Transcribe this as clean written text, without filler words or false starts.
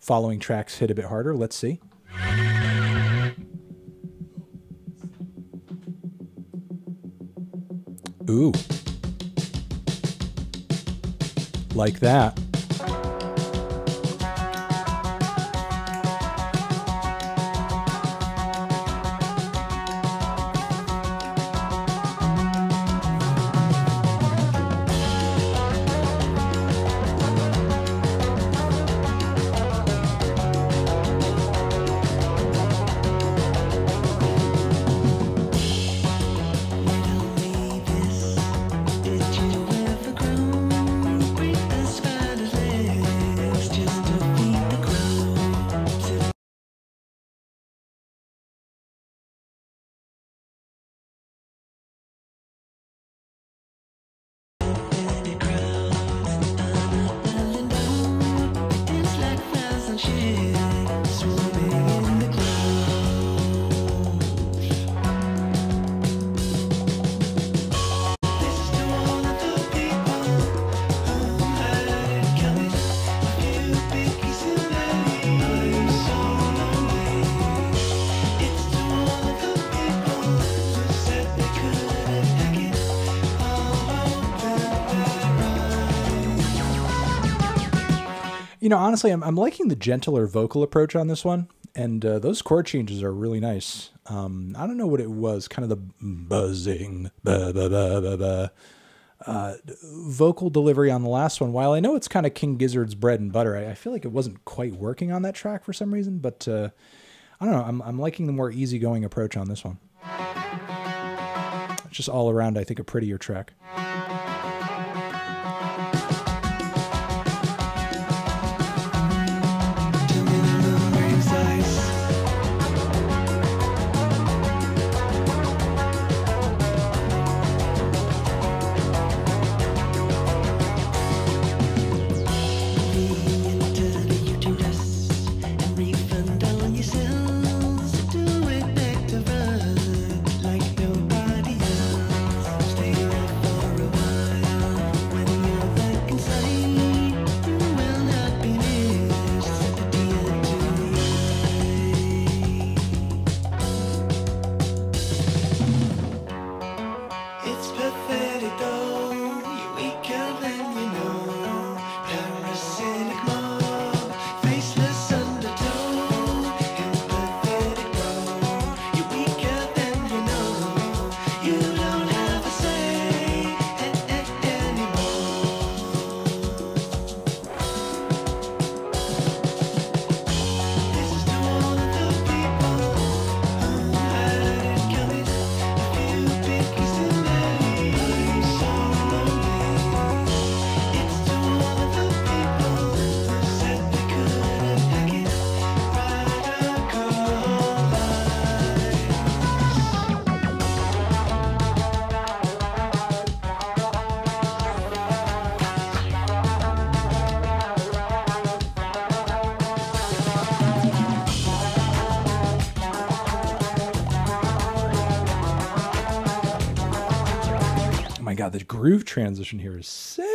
following tracks hit a bit harder. Let's see. Ooh. Like that. You know, honestly, I'm liking the gentler vocal approach on this one, and those chord changes are really nice. I don't know what it was, kind of the buzzing vocal delivery on the last one. While I know it's kind of King Gizzard's bread and butter, I feel like it wasn't quite working on that track for some reason, but I don't know, I'm liking the more easygoing approach on this one. It's just all around, I think, a prettier track. God, the groove transition here is sick.